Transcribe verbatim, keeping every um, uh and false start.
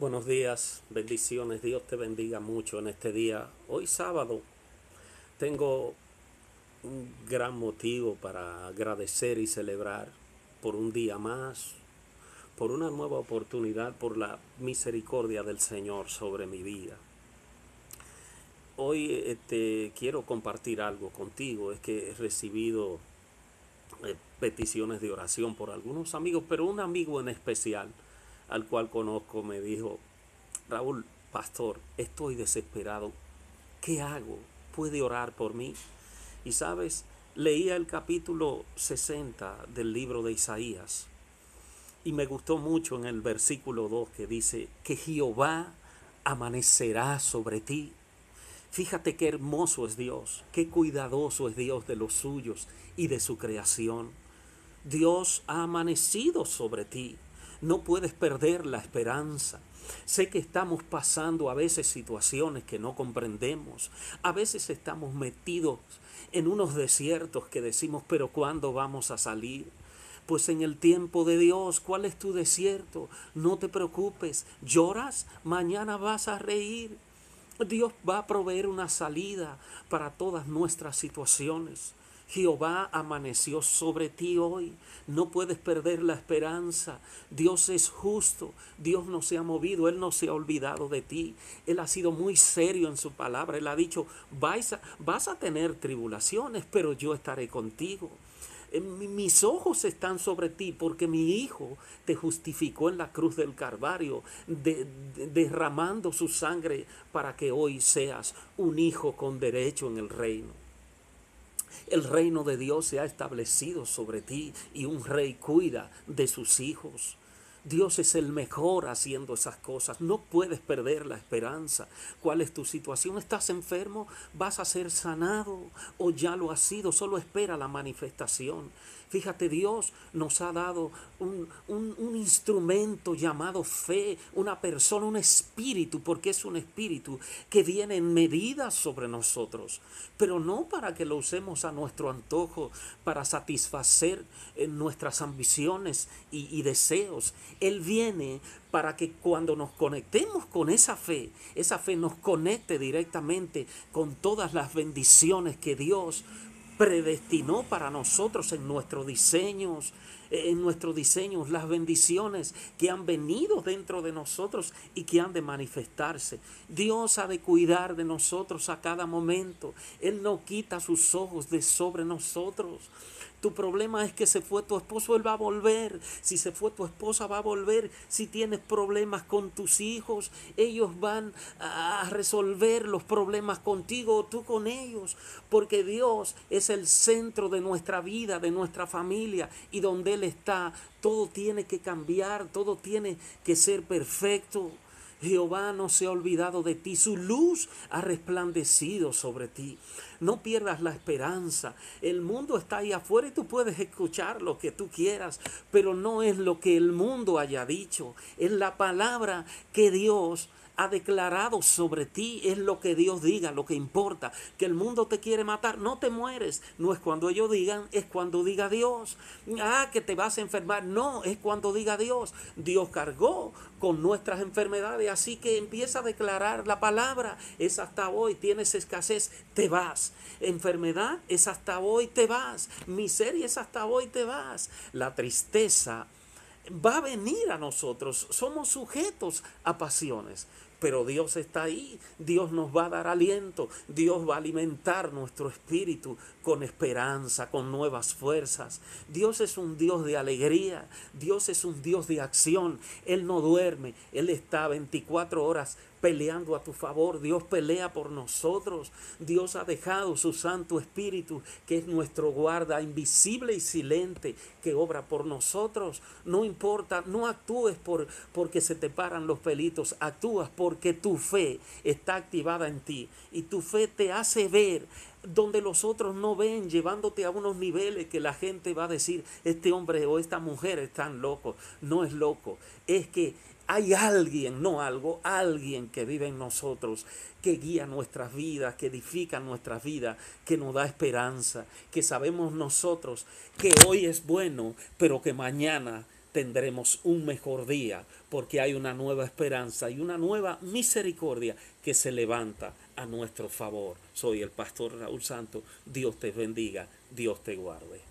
Buenos días, bendiciones, Dios te bendiga mucho en este día. Hoy sábado tengo un gran motivo para agradecer y celebrar por un día más, por una nueva oportunidad, por la misericordia del Señor sobre mi vida. Hoy este, quiero compartir algo contigo, es que he recibido eh, peticiones de oración por algunos amigos, pero un amigo en especial al cual conozco me dijo: Raúl, pastor, estoy desesperado. ¿Qué hago? ¿Puede orar por mí? Y sabes, leía el capítulo sesenta del libro de Isaías y me gustó mucho en el versículo dos que dice que Jehová amanecerá sobre ti. Fíjate qué hermoso es Dios, qué cuidadoso es Dios de los suyos y de su creación. Dios ha amanecido sobre ti. No puedes perder la esperanza. Sé que estamos pasando a veces situaciones que no comprendemos. A veces estamos metidos en unos desiertos que decimos, pero ¿cuándo vamos a salir? Pues en el tiempo de Dios. ¿Cuál es tu desierto? No te preocupes. ¿Lloras? Mañana vas a reír. Dios va a proveer una salida para todas nuestras situaciones. Jehová amaneció sobre ti hoy. No puedes perder la esperanza. Dios es justo. Dios no se ha movido. Él no se ha olvidado de ti. Él ha sido muy serio en su palabra. Él ha dicho, vas a, vas a tener tribulaciones, pero yo estaré contigo. Mis ojos están sobre ti porque mi Hijo te justificó en la cruz del Calvario, de, de, derramando su sangre para que hoy seas un hijo con derecho en el reino. El reino de Dios se ha establecido sobre ti y un rey cuida de sus hijos. Dios es el mejor haciendo esas cosas. No puedes perder la esperanza. ¿Cuál es tu situación? ¿Estás enfermo? ¿Vas a ser sanado? ¿O ya lo has sido? Solo espera la manifestación. Fíjate, Dios nos ha dado un, un, un instrumento llamado fe, una persona, un espíritu, porque es un espíritu que viene en medidas sobre nosotros, pero no para que lo usemos a nuestro antojo, para satisfacer eh, nuestras ambiciones y, y deseos. Él viene para que cuando nos conectemos con esa fe, esa fe nos conecte directamente con todas las bendiciones que Dios predestinó para nosotros en nuestros diseños, en nuestros diseños, las bendiciones que han venido dentro de nosotros y que han de manifestarse. Dios ha de cuidar de nosotros a cada momento. Él no quita sus ojos de sobre nosotros. Tu problema es que se fue tu esposo, él va a volver. Si se fue tu esposa, va a volver. Si tienes problemas con tus hijos, ellos van a resolver los problemas contigo o tú con ellos. Porque Dios es el centro de nuestra vida, de nuestra familia. Y donde Él está, todo tiene que cambiar, todo tiene que ser perfecto. Jehová no se ha olvidado de ti, su luz ha resplandecido sobre ti. No pierdas la esperanza. El mundo está ahí afuera y tú puedes escuchar lo que tú quieras, pero no es lo que el mundo haya dicho. Es la palabra que Dios ha declarado sobre ti, es lo que Dios diga, lo que importa. Que el mundo te quiere matar, no te mueres. No es cuando ellos digan, es cuando diga Dios. Ah, que te vas a enfermar, no, es cuando diga Dios. Dios cargó con nuestras enfermedades, así que empieza a declarar la palabra. Es hasta hoy, tienes escasez, te vas. Enfermedad es hasta hoy, te vas. Miseria es hasta hoy, te vas. La tristeza va a venir a nosotros, somos sujetos a pasiones, pero Dios está ahí, Dios nos va a dar aliento, Dios va a alimentar nuestro espíritu con esperanza, con nuevas fuerzas. Dios es un Dios de alegría, Dios es un Dios de acción. Él no duerme, Él está veinticuatro horas peleando a tu favor. Dios pelea por nosotros. Dios ha dejado su Santo Espíritu, que es nuestro guarda invisible y silente, que obra por nosotros. No importa, no actúes por, porque se te paran los pelitos, actúas porque tu fe está activada en ti y tu fe te hace ver donde los otros no ven, llevándote a unos niveles que la gente va a decir, este hombre o esta mujer están locos. No es loco, es que hay alguien, no algo, alguien que vive en nosotros, que guía nuestras vidas, que edifica nuestras vidas, que nos da esperanza, que sabemos nosotros que hoy es bueno, pero que mañana tendremos un mejor día, porque hay una nueva esperanza y una nueva misericordia que se levanta a nuestro favor. Soy el pastor Raúl Santos. Dios te bendiga, Dios te guarde.